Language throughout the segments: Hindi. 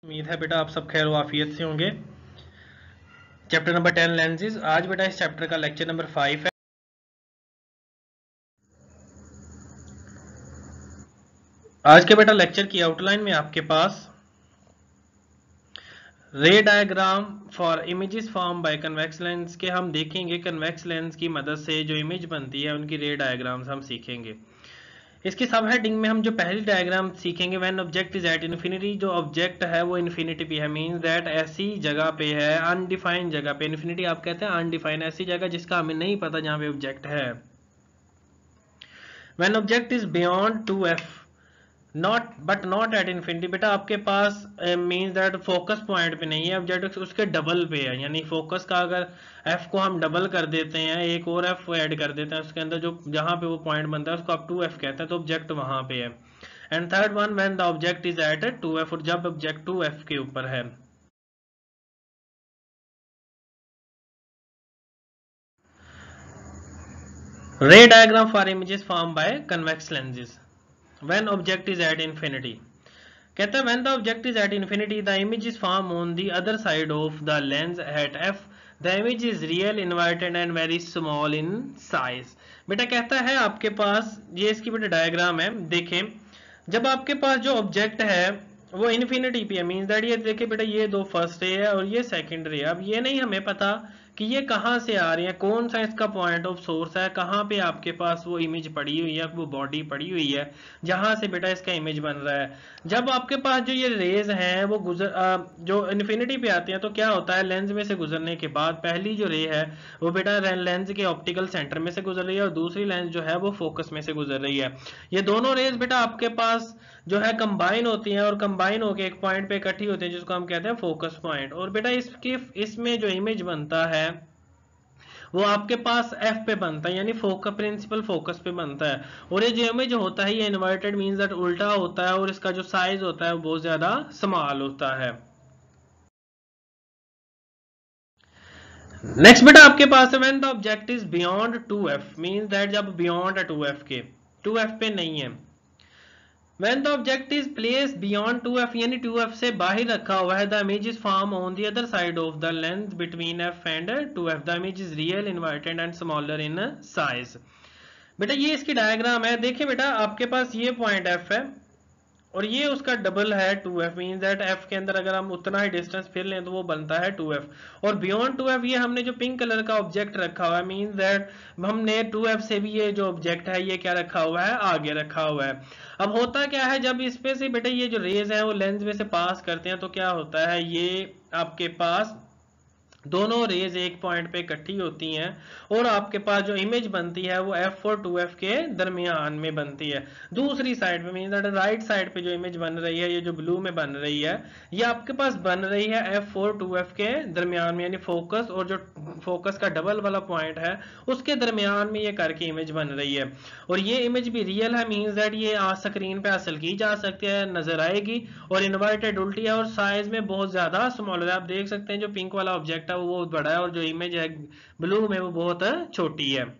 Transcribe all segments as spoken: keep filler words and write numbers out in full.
उम्मीद है बेटा आप सब खैर वाफियत से होंगे। Chapter number ten lenses. आज बेटा इस चैप्टर का लेक्चर नंबर फाइव है। आज के बेटा लेक्चर की आउटलाइन में आपके पास ray diagram for images form by convex lens के हम देखेंगे। कन्वेक्स लेंस की मदद से जो इमेज बनती है उनकी रे डायग्राम्स हम सीखेंगे। इसकी सब हेडिंग में हम जो पहली डायग्राम सीखेंगे, when object is at infinity, जो ऑब्जेक्ट है वो इन्फिनिटी पे है, मींस दैट ऐसी जगह पे है, अनडिफाइंड जगह पे। इन्फिनिटी आप कहते हैं अनडिफाइंड, ऐसी जगह जिसका हमें नहीं पता जहां पे ऑब्जेक्ट है। When object is beyond two F not but not at infinity, बेटा आपके पास मींस दैट फोकस पॉइंट पे नहीं है ऑब्जेक्ट, उसके डबल पे है। यानी फोकस का अगर एफ को हम डबल कर देते हैं, एक और एफ ऐड कर देते हैं उसके अंदर, जो जहां पे वो पॉइंट बनता है उसको आप टू एफ कहते हैं, तो ऑब्जेक्ट वहां पे है। And third one, when the object is at two F, और जब ऑब्जेक्ट टू एफ के ऊपर है। Ray diagram for images form by convex lenses when object is at infinity. कहता है when the object is at infinity the image is formed on the other side of the lens at f, the image is real, inverted and very small in size। बेटा कहता है आपके पास ये इसकी बेटा डायग्राम है, देखें जब आपके पास जो ऑब्जेक्ट है वो इन्फिनिटी पे है, मींस दैट ये देखिए बेटा ये दो फर्स्ट रे है और ये सेकंड रे है। अब ये नहीं हमें पता कि ये कहाँ से आ रही है, कौन सा इसका पॉइंट ऑफ सोर्स है, कहाँ पे आपके पास वो इमेज पड़ी हुई है, वो बॉडी पड़ी हुई है जहां से बेटा इसका इमेज बन रहा है। जब आपके पास जो ये रेज हैं वो गुजर आ, जो इन्फिनिटी पे आती हैं तो क्या होता है, लेंस में से गुजरने के बाद पहली जो रे है वो बेटा लेंस के ऑप्टिकल सेंटर में से गुजर रही है और दूसरी लेंस जो है वो फोकस में से गुजर रही है। ये दोनों रेज बेटा आपके पास जो है कंबाइन होती हैं और कंबाइन होकर एक पॉइंट पे इकट्ठी होती है जिसको हम कहते हैं फोकस पॉइंट। और बेटा इसके इसमें जो इमेज बनता है वो आपके पास एफ पे बनता है, यानी फोकस प्रिंसिपल फोकस पे बनता है। और ये जो इमेज होता है ये इन्वर्टेड मींस दैट उल्टा होता है और इसका जो साइज होता है वो बहुत ज्यादा स्मॉल होता है। नेक्स्ट बेटा आपके पास है when the object is beyond two F, means that जब बियॉन्ड टू एफ के, टू एफ पे नहीं है। When the object is placed beyond two F, यानी टू एफ से बाहर रखा हुआ है, the image is formed on the other side of the lens between f and two F, the image is real, inverted and smaller in size। बेटा ये इसकी डायग्राम है, देखिए बेटा आपके पास ये पॉइंट f है और ये उसका डबल है two F, means that f के अंदर अगर हम उतना ही डिस्टेंस फिर लें तो वो बनता है टू एफ। और बियॉन्ड टू एफ ये हमने जो पिंक कलर का ऑब्जेक्ट रखा हुआ है, मींस दैट हमने टू एफ से भी ये जो ऑब्जेक्ट है ये क्या रखा हुआ है, आगे रखा हुआ है। अब होता क्या है, जब इस पे से बेटा ये जो रेज है वो लेंस में से पास करते हैं तो क्या होता है, ये आपके पास दोनों रेज एक पॉइंट पे इकट्ठी होती हैं और आपके पास जो इमेज बनती है वो एफ और टू एफ के दरमियान में बनती है। दूसरी साइड पे मीन दैट राइट साइड पे जो इमेज बन रही है, ये जो ब्लू में बन रही है, ये आपके पास बन रही है एफ और टू एफ के दरमियान में, यानी फोकस और जो फोकस का डबल वाला पॉइंट है उसके दरमियान में ये करके इमेज बन रही है। और ये इमेज भी रियल है, मीन्स दैट ये आज स्क्रीन पे हासिल की जा सकती है, नजर आएगी और इन्वर्टेड उल्टी है और साइज में बहुत ज्यादा स्मॉल है। आप देख सकते हैं जो पिंक वाला ऑब्जेक्ट है वो बहुत बड़ा है और जो इमेज है ब्लू में वो बहुत छोटी है।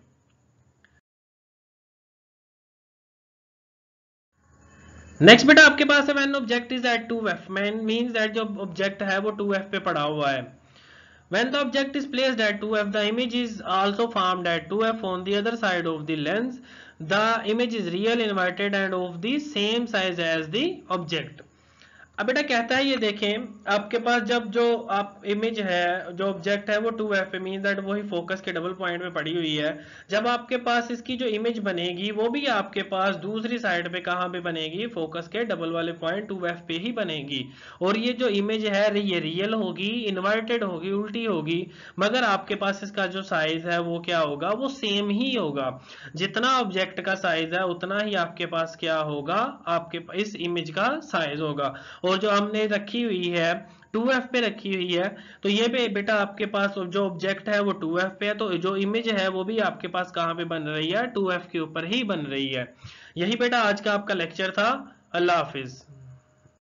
नेक्स्ट बेटा आपके पास है when object is at two F, means that जो ऑब्जेक्ट है वो टू एफ पे पड़ा हुआ है। When the object is placed at two F, the image is also formed at two F on the other side of the lens. The image is real, inverted and of the same size as the object। अब बेटा कहता है ये देखें आपके पास जब जो आप इमेज है, जो ऑब्जेक्ट है वो टू एफ पे, मीन दैट वही फोकस के डबल पॉइंट में पड़ी हुई है। जब आपके पास इसकी जो इमेज बनेगी वो भी आपके पास दूसरी साइड पे कहाँ पे बनेगी, फोकस के डबल वाले पॉइंट टू एफ पे ही बनेगी। और ये जो इमेज है ये रियल होगी, इन्वर्टेड होगी, उल्टी होगी, मगर आपके पास इसका जो साइज है वो क्या होगा, वो सेम ही होगा। जितना ऑब्जेक्ट का साइज है उतना ही आपके पास क्या होगा, आपके इस इमेज का साइज होगा। और जो हमने रखी हुई है टू एफ पे रखी हुई है, तो ये पे बेटा आपके पास जो ऑब्जेक्ट है वो टू एफ पे है, तो जो इमेज है वो भी आपके पास कहां पे बन रही है, टू एफ के ऊपर ही बन रही है। यही बेटा आज का आपका लेक्चर था। अल्लाह हाफिज।